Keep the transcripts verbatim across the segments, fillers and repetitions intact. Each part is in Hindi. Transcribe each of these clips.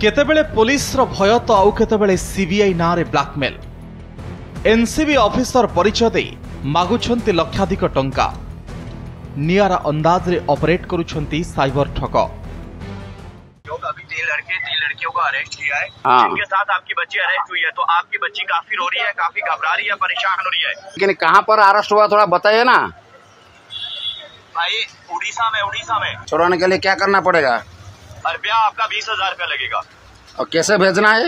केतेबेले पुलिस रो भय तो आउ केतेबेले सीबीआई ना रे ब्लैकमेल। एनसीबी ऑफिसर परिचय दे मागुछंती लक्षाधिक टंका। नियारा अंदाज रे ऑपरेट करुछंती साइबर ठग। अभी तीन लड़के तीन लड़कियों को अरेस्ट किया है, हाँ। जिनके साथ आपकी बच्ची अरेस्ट हुई है। तो आपकी बच्ची काफी रो रही है, काफी घबरा रही है, परेशान हो रही है। लेकिन कहाँ पर अरेस्ट हुआ थोड़ा बताइए ना। भाई उड़ीसा में उड़ीसा में छुड़ाने के लिए क्या करना पड़ेगा? रुपया आपका बीस हजार रुपया लगेगा। और कैसे भेजना है?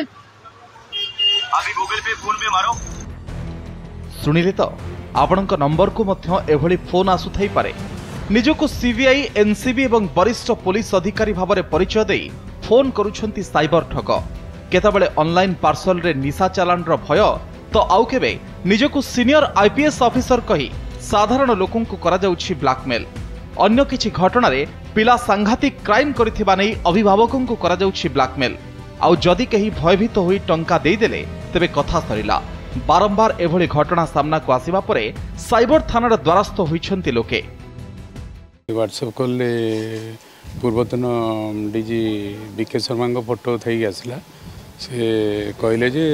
अभी गूगल पे फोन पे मारो। सुनिले तो आपणक नंबर को मध्य एभली फोन आसुथाई पारे। निजको सीबीआई एनसीबी एवं वरिष्ठ पुलिस अधिकारी भाव में परिचय दे फोन करुछंती साइबर ठग। केतबेले ऑनलाइन पार्सल रे निशा चालान रो भय तो आउ केबे निजको सीनियर आईपीएस ऑफिसर कही साधारण लोकन को करा जाउछि ब्लैकमेल। अन्य किछि घटना रे पिला सांघातिक क्राइम करिथिबा नै अभिभावकन को करा जाउछि ब्लैकमेल। आउ जदि कहीं भयभीत होई टंका देई देले तेबे कथा सरिला। बारंबार एभली घटना सामना को आसीबा परे साइबर थानार द्वारस्थ होइछंती लोके। व्हाट्सएप कॉल पूर्वतन डीजी बीके शर्मा को फोटो थी आसला। से कहले जे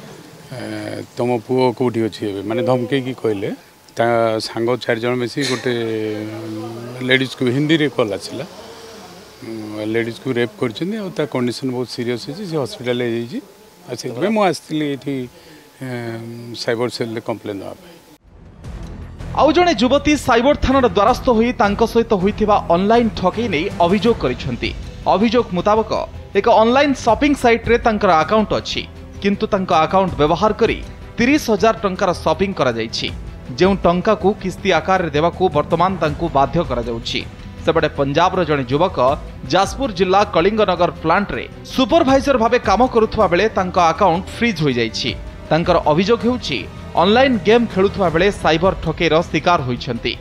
तुम पुओ कौटी अच्छी माने धमके की कहले सांग चार जन मिसी गोटे लेडीज को हिंदी रे कॉल आसला। लेडीज को रेप कर कंडीशन बहुत सीरियस है, हॉस्पिटल से मुझे साइबर सेल कंप्लेन देवाई। आउ जणे युवती साइबर थानार द्वारस्थ होई तांको सहित होइथिबा ऑनलाइन ठगी नै अभियोग करिसंती। अभियोग मुताबक एक ऑनलाइन शॉपिंग साइट रे तांकर अकाउंट अछि, किंतु तांको अकाउंट व्यवहार करी तीस हजार टंकार शॉपिंग करा जायछि। जेउ टंका को किस्ती आकार रे देबाकू वर्तमान तांको बाध्य करा जाउछि। सेबडे पंजाब रो जणे युवक जाजपुर जिला कलिंगनगर प्लांट रे सुपरवाइजर भाबे काम करुथबा बेले तांको अकाउंट फ्रीज होई जायछि। तांकर अभियोग हेउछि ऑनलाइन गेम खेलुथबा बेले साइबर ठकेर शिकार होइछंती।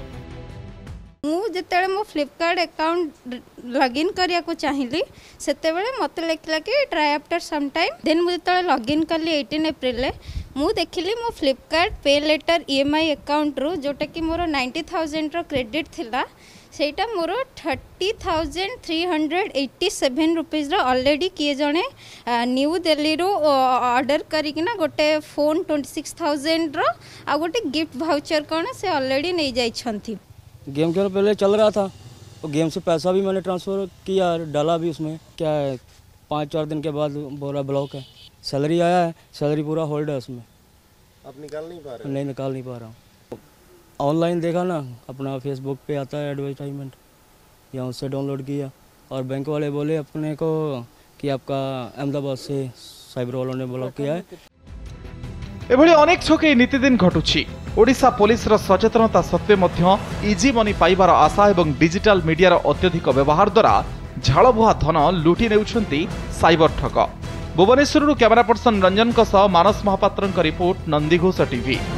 मु जेतेबेले मो फ्लिपकार्ट अकाउंट लॉगिन करिया को चाहिली सेतेबेले मते लेखला कि try after some time. Then मु जेतेबेले लॉगिन करली अठारह अप्रैल रे मु देखिली मो फ्लिपकार्ट पे लेटर ईएमआई अकाउंट रो जोटा कि मोर नब्बे हज़ार रो क्रेडिट थिला सेटा मोर तीस हज़ार तीन सौ सत्तासी रुपीस रो ऑलरेडी किए जणे न्यू दिल्ली रो ऑर्डर करिकिना गोटे फोन छब्बीस हज़ार रो आ गोटे गिफ्ट वाउचर कोन से ऑलरेडी नहीं जाई छंती। गेम खेल पहले चल रहा था और गेम से पैसा भी मैंने ट्रांसफर किया, डाला भी उसमें। क्या है पाँच चार दिन के बाद बोला ब्लॉक है। सैलरी आया है, सैलरी पूरा होल्ड है उसमें। आप निकाल नहीं पा रहे? नहीं निकाल नहीं पा रहा हूँ। ऑनलाइन देखा ना, अपना फेसबुक पे आता है एडवर्टाइजमेंट, यहाँ उससे डाउनलोड किया और बैंक वाले बोले अपने को कि आपका अहमदाबाद से साइबर वालों ने ब्लॉक किया है। एभली अनेक छके नीतिदिन घटुछि। ओडिशा पुलिस रो सचेतनता सत्वे मध्य इजी मनी पाइबार आशा एवं डिजिटल मीडिया रो अत्यधिक व्यवहार द्वारा झालबुहा धन लुटि नेउछंती साइबर ठग। भुवनेश्वर कैमरा पर्सन रंजन सह मानस महापात्र रिपोर्ट, नंदीघोष टीवी।